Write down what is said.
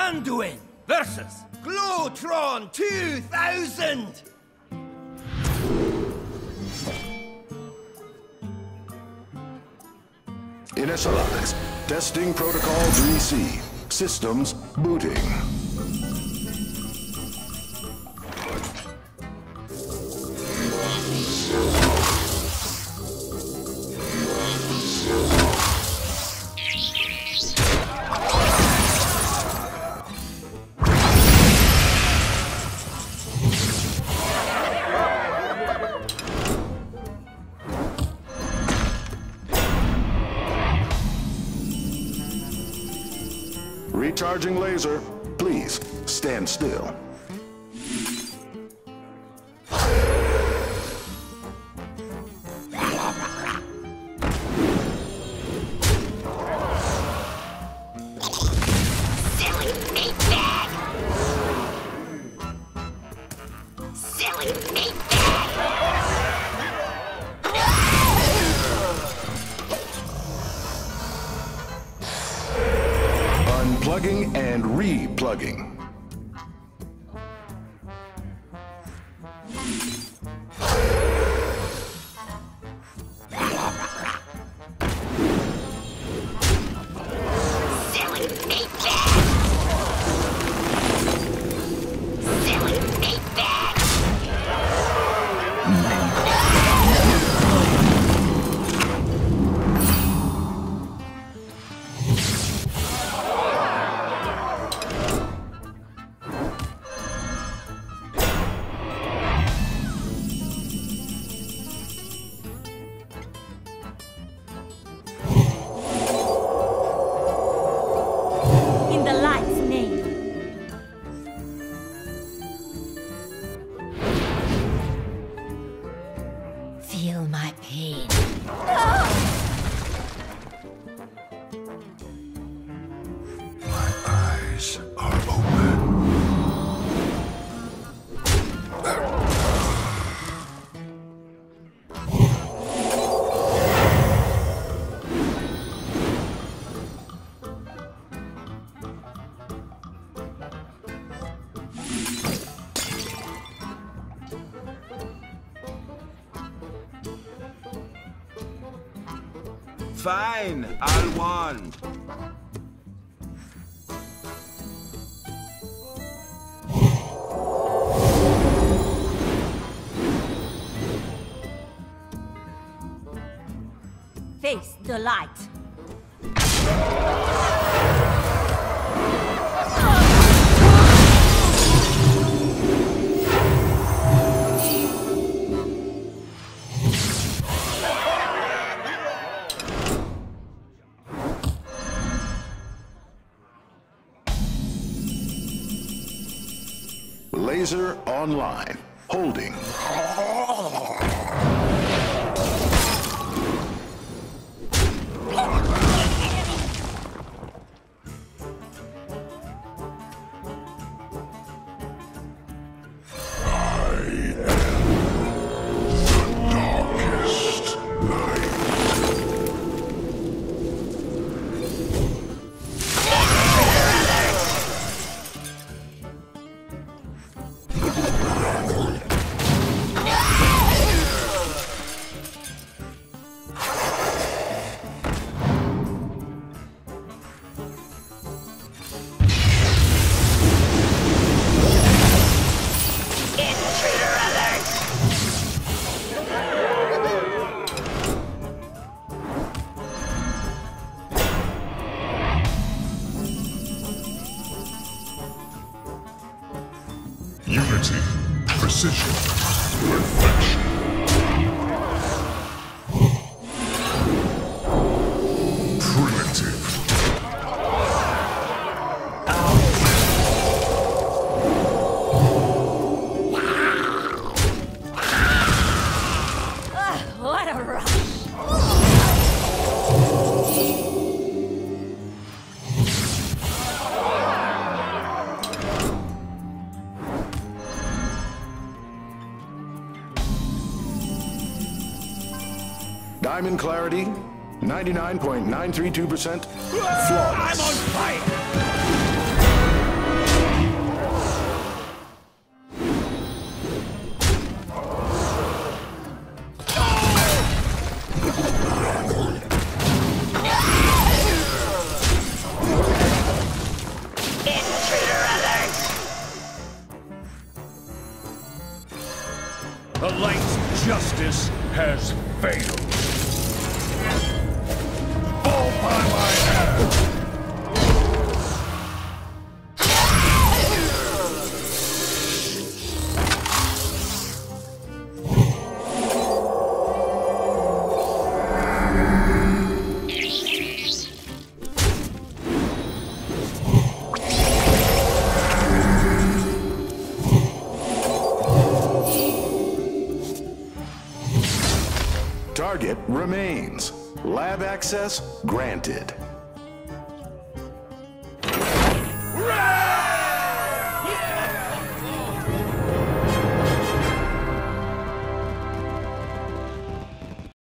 Anduin versus Glowtron 2000! Initialize. Testing Protocol 3C. Systems booting. Recharging laser. Please, stand still. Silly meatbag! Silly meatbag! Unplugging and re-plugging. Silly meatbag! Silly meatbag! In the light's name. Feel my pain. My eyes are open. Fine, I'll one. Face the light. Laser online. Holding. Intruder alert! Unity, precision, perfection. Primitive. What a rush! Diamond clarity, 99.932%. I'm Flawless. on fire! Justice has failed. Fall by my hand! Target remains. Lab access granted.